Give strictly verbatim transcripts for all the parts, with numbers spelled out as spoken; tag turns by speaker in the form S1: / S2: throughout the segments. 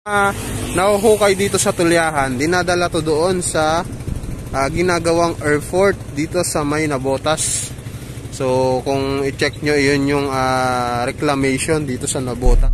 S1: uh, nahuhukay dito sa Tulyahan, dinadala to doon sa uh, ginagawang airport dito sa may Nabotas. So kung i-check nyo, yun yung uh, reclamation dito sa Nabotas.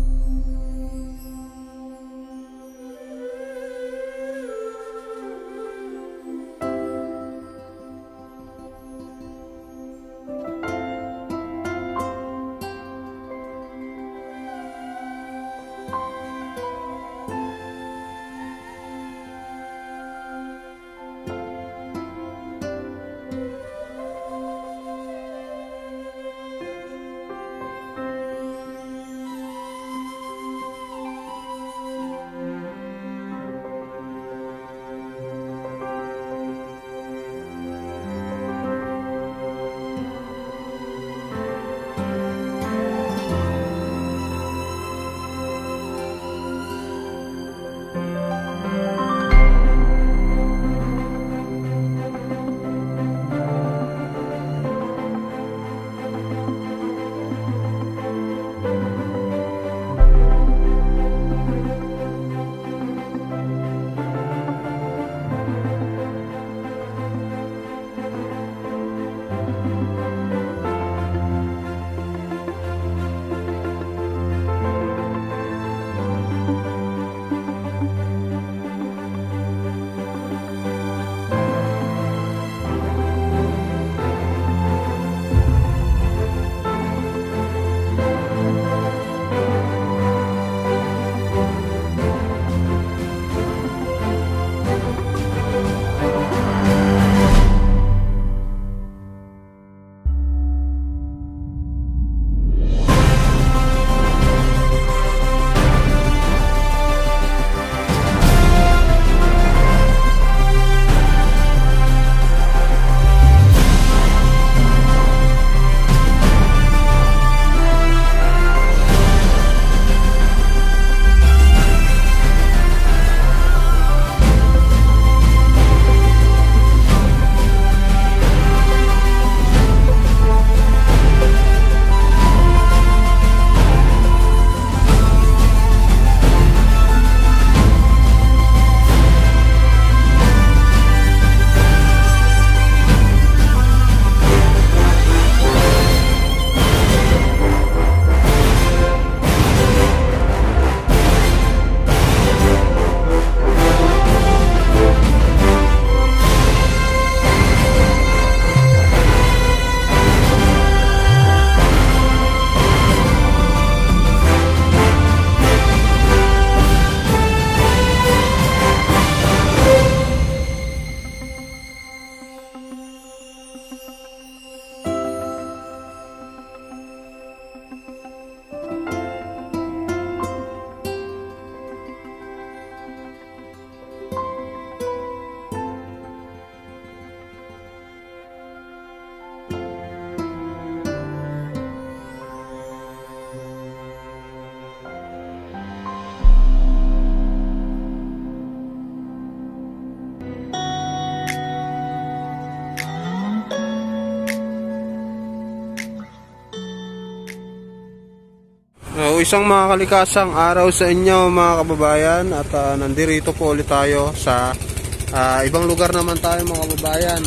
S1: So, isang mga kalikasang araw sa inyo mga kababayan, at uh, nandirito po ulit tayo sa uh, ibang lugar naman tayo mga kababayan.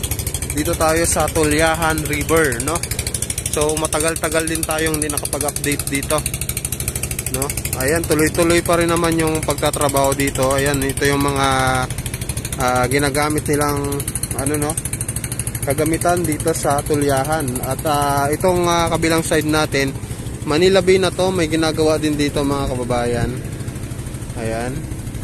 S1: Dito tayo sa Tulyahan River, no? So matagal-tagal din tayong hindi nakapag-update dito, no? Ayan, tuloy-tuloy pa rin naman yung pagtatrabaho dito. Ayan, ito yung mga uh, ginagamit nilang ano, no, kagamitan dito sa Tulyahan. At uh, itong uh, kabilang side natin, Manila Bay na to, may ginagawa din dito mga kababayan. Ayan.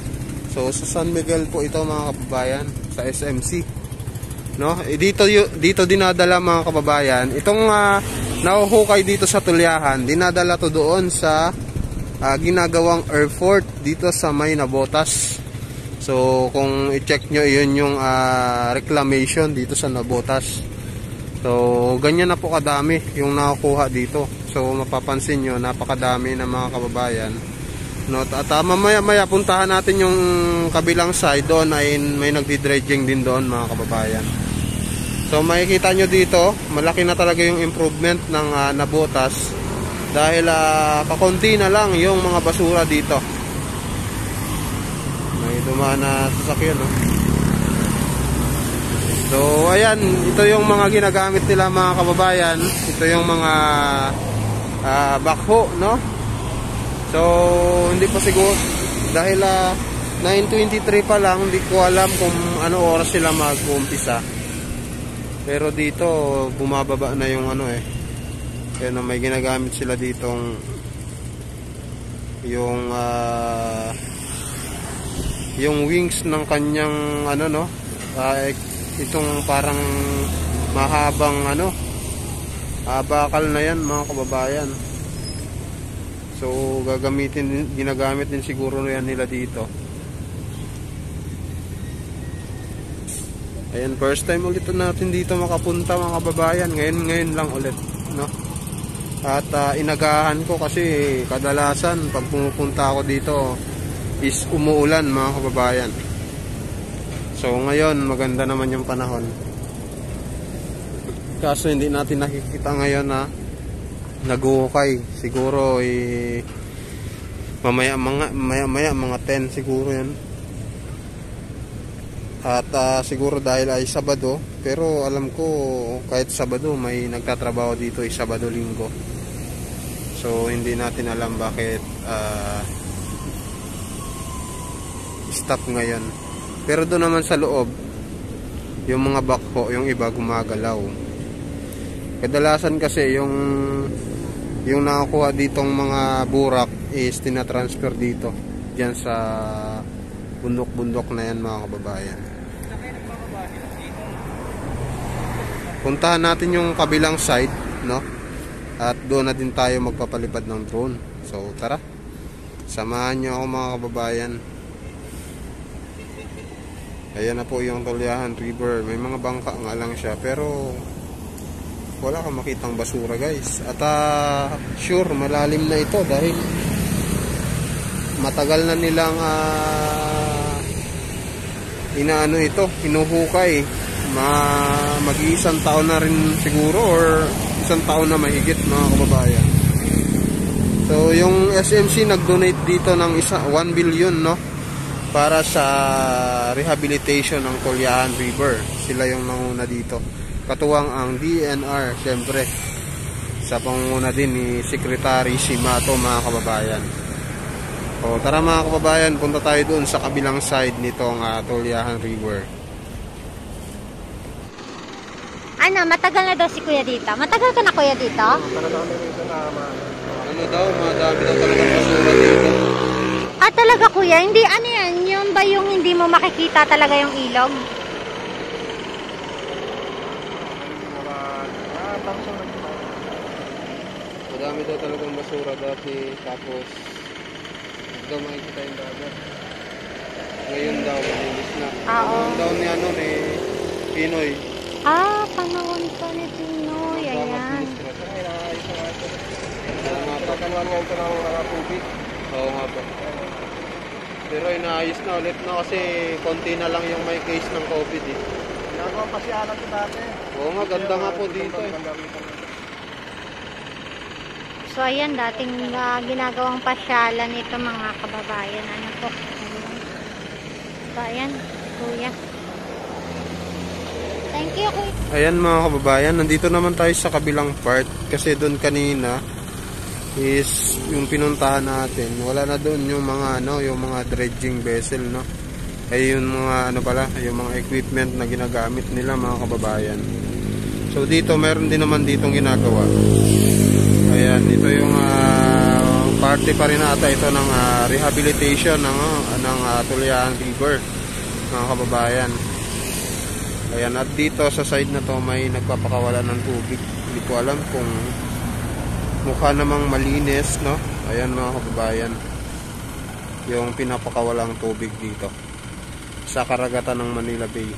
S1: So sa San Miguel po ito mga kababayan, sa S M C, no? E, dito dito dinadala mga kababayan. Itong uh, nahuhukay dito sa Tulyahan, dinadala to doon sa uh, ginagawang airport dito sa may Nabotas. So kung i-check nyo, yun yung uh, reclamation dito sa Nabotas. So ganyan na po kadami yung nakukuha dito. So mapapansin nyo, napakadami ng mga kababayan, no? At uh, mamaya maya puntahan natin yung kabilang side. Doon ay may nagdi-dredging din doon mga kababayan. So makikita nyo dito, malaki na talaga yung improvement ng uh, Nabotas. Dahil uh, kakunti na lang yung mga basura dito. may dumaan na sasakyan, no? So ayan, ito yung mga ginagamit nila mga kababayan. Ito yung mga uh, backhoe, no? So hindi pa siguro dahil uh, nine twenty-three pa lang, hindi ko alam kung ano oras sila mag-uumpisa. Pero dito bumababa na yung ano eh. Kaya na may ginagamit sila ditong yung uh, yung wings ng kanyang ano, no? Uh, itong parang mahabang ano, uh, bakal na yan mga kababayan. So gagamitin, ginagamit din siguro yan nila dito. Ayan, first time ulit natin dito makapunta mga kababayan. Ngayon ngayon lang ulit, no? At uh, inagahan ko kasi kadalasan pag pumupunta ako dito is umuulan mga kababayan. So ngayon maganda naman yung panahon. Kaso hindi natin nakikita ngayon na nag-uukay. Siguro eh, mamaya mga maya, maya, mga ten siguro yan. At uh, siguro dahil ay Sabado, pero alam ko kahit Sabado may nagtatrabaho dito ay Sabado Linggo. So hindi natin alam bakit uh, stop ngayon. Pero doon naman sa loob, yung mga backhoe, yung iba gumagalaw. Kadalasan kasi yung yung nakakuha ditong mga burak is tinatransfer dito diyan sa bundok-bundok na yan mga kababayan. Puntahan natin yung kabilang side, no? At doon na din tayo magpapalipad ng drone. So tara, samahan nyo ako mga kababayan. Ayan na po yung Tulyahan River. May mga bangka nga lang siya, pero wala kang makitang basura guys. At uh, sure malalim na ito dahil matagal na nilang uh, inaano ito, hinuhukay. Ma mag-iisang taon na rin siguro or isang taon na mahigit mga kababayan. So yung S M C nag-donate dito ng isa, one billion, no? Para sa rehabilitation ng Tulyahan River. Sila yung nanguna dito. Katuwang ang D N R, syempre sa pangunguna din ni Secretary Simato mga kababayan. O tara mga kababayan, punta tayo doon sa kabilang side nitong uh, Tulyahan River.
S2: Ano, matagal na daw si Kuya dito? Matagal ka na Kuya dito?
S1: Matagal na dito na ano daw, madami daw talaga basura dito.
S2: Ah talaga Kuya, hindi ano yan, yung ba yung hindi mo makikita talaga yung ilog?
S1: Madami daw talagang basura dati, tapos hindi daw makikita yung dagat. Ngayon daw, malinis na.
S2: Ah,
S1: Ngayon daw ni ano, ni Pinoy.
S2: Ah, panahon pa ni Pinoy, ayan.
S1: Pagkanuan nga ito ng uh, tubig. Oo nga po. Pero inaayos na ulit na kasi konti na lang yung may case ng COVID eh.
S3: Ginagawa pa si Alan ito dati.
S1: Oo nga, ganda nga po dito eh.
S2: So ayan, dating uh, ginagawang pasyalan ito mga kababayan. Ano po? So ayan, Kuya. Thank you, Kuya.
S1: Ayan mga kababayan, nandito naman tayo sa kabilang part. Kasi doon kanina is yung pinuntahan natin. Wala na doon yung mga ano, yung mga dredging vessel, no? Ay yung mga ano pala, yung mga equipment na ginagamit nila mga kababayan. So dito meron din naman ditong ginagawa. Ayan, ito yung uh, parte pa rin ata ito ng uh, rehabilitation ng uh, ng uh, Tulyahan River mga kababayan. Ayan, at dito sa side na to may nagpapakawala ng tubig. Hindi ko alam kung mukha namang malinis, no? Ayan mga kababayan, yung pinapakawalang tubig dito sa karagatan ng Manila Bay.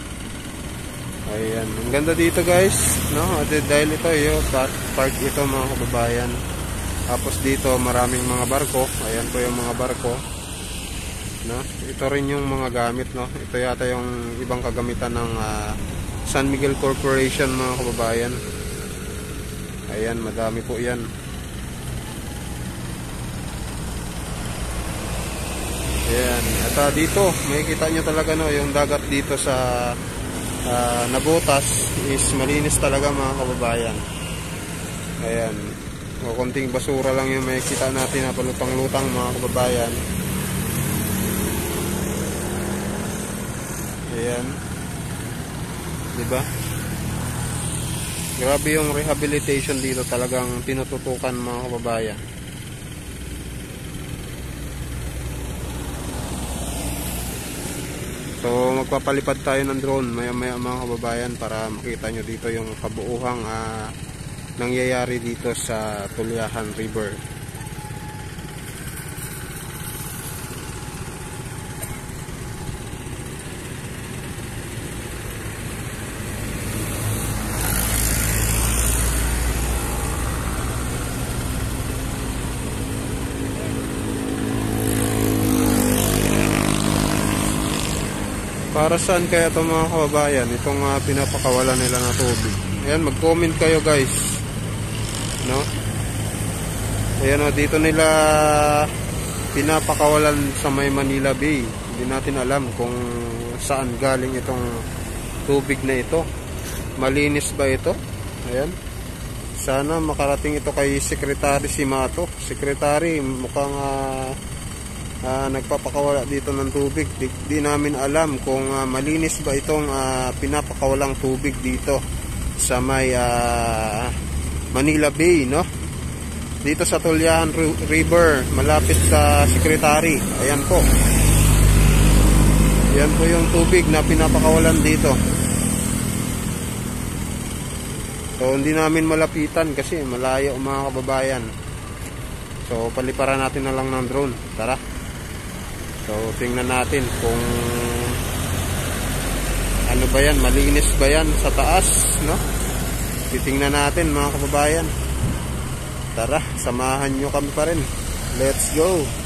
S1: Ayan, ang ganda dito guys, no? Dahil ito yung park ito mga kababayan. Tapos dito maraming mga barko. Ayan po yung mga barko, no? Ito rin yung mga gamit, no? Ito yata yung ibang kagamitan ng uh, San Miguel Corporation mga kababayan. Ayan, madami po yan. Ayan. At uh, dito, makikita nyo talaga no, yung dagat dito sa uh, Nabotas is malinis talaga mga kababayan. Ayan. O, konting basura lang yung makikita natin na palutang-lutang mga kababayan. Ayan. Diba? Grabe yung rehabilitation dito, talagang tinututukan mga kababayan. So magpapalipad tayo ng drone maya maya mga kababayan para makita nyo dito yung kabuuhang uh, nangyayari dito sa Tulyahan River. Para saan kaya ito mga kababayan, itong uh, pinapakawalan nila na tubig? Ayan, mag-comment kayo guys, no? Ayan o, dito nila pinapakawalan sa may Manila Bay. Hindi natin alam kung saan galing itong tubig na ito. Malinis ba ito? Ayan. Sana makarating ito kay Secretary Simato. Secretary, mukhang uh, Uh, nagpapakawala dito ng tubig. Di, di namin alam kung uh, malinis ba itong uh, pinapakawalang tubig dito sa may uh, Manila Bay, no? Dito sa Tulyahan River, malapit sa Secretary. Ayan po. Ayan po yung tubig na pinapakawalan dito. So hindi namin malapitan kasi malayo mga kababayan. So paliparan natin na lang ng drone. Tara. So tingnan natin kung ano ba yan, malinis ba yan sa taas, no? Titingnan natin mga kababayan. Tara, samahan nyo kami pa rin. Let's go!